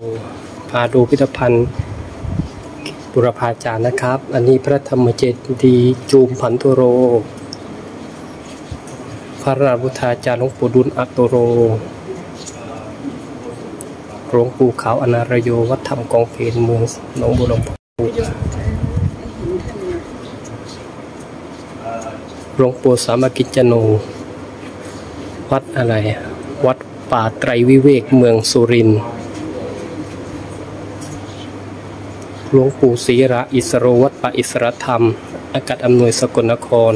พาดูพิพิธภัณฑ์บุรพาจารย์นะครับอันนี้พระธรรมเจดีย์จูมพันธุโรพระราชบุทธาจารย์หลวงปู่ดุลอัตโตโรหลวงปู่ขาวอนารโยวัดธรรมกองเพลเมืองหนองบัวลำพูหลวงปู่สามัคคิจโนวัดอะไรวัดป่าไตรวิเวกเมืองสุรินทร์หลวงปู่ศรีระอิสโรวัดป่าอิสรธรรมอากาศอำนวยสกลนคร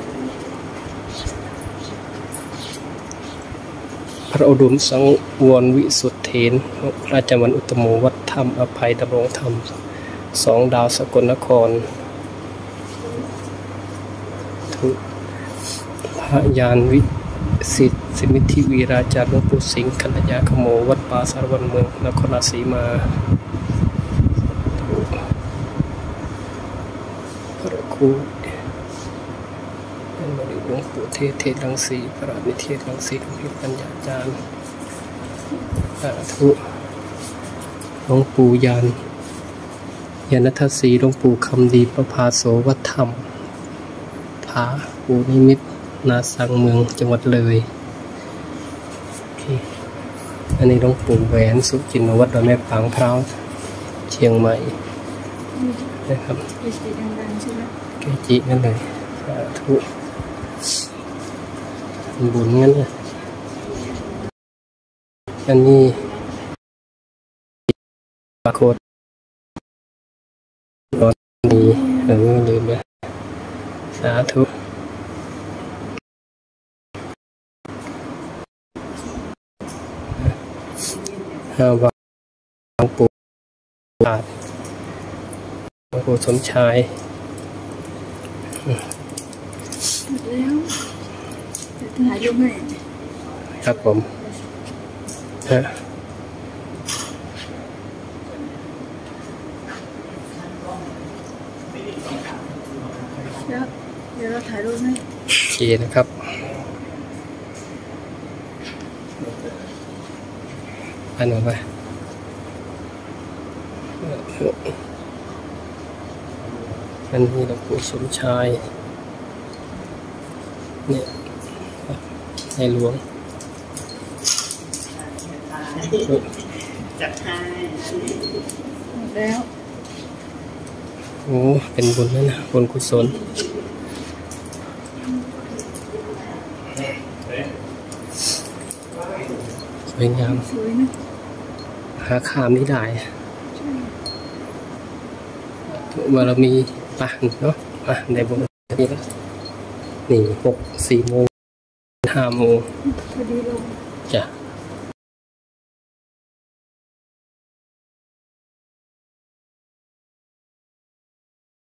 พระอุดมสังวรวิสุทธิเถรราชวัณอุตโมวัดธรรมอภัยดำรงธรรม2 ดาวสกลนครพระยานวิสิทธิสมิทธิวีราจารย์หลวงปู่สิงห์กัญญาขโมวัดป่าสารวันเมืองนครราชสีมาพระครูเป็นบริหลวงปู่เทศรังสีพระนิเทศรังสีพิปัญญาจารย์สาธุหลวงปู่ยานทัศสีหลวงปู่คำดีประภาโสวัดธรรมผาปูนิมิตนาสังเมืองจังหวัดเลยอันนี้หลวงปู่แหวนสุจินวัดดอยแม่ปางพร้าวเชียงใหม่นะครับเกจินั่นเลยสาธุบุญงั้นนะอันนี้ปรากฏตอนนี้ลืมไปสาธุวัดหลวงปู่อาจหลวงปู่สมชายแล้วถ่ายรูปให้ครับผมเดี๋ยวเราถ่ายรูปให้โอเคนะครับอันนั้นไปอันนี้หลวงปู่สมชายเนี่ยในหลวงจัดให้แล้วโอ้เป็นบุญนั่นนะบุญกุศลสวยงามหาข้ามไม่ได้บารมีป่ะเนาะในบุญนี้แล้วนี่4 โมง 5 โมงจ้ะ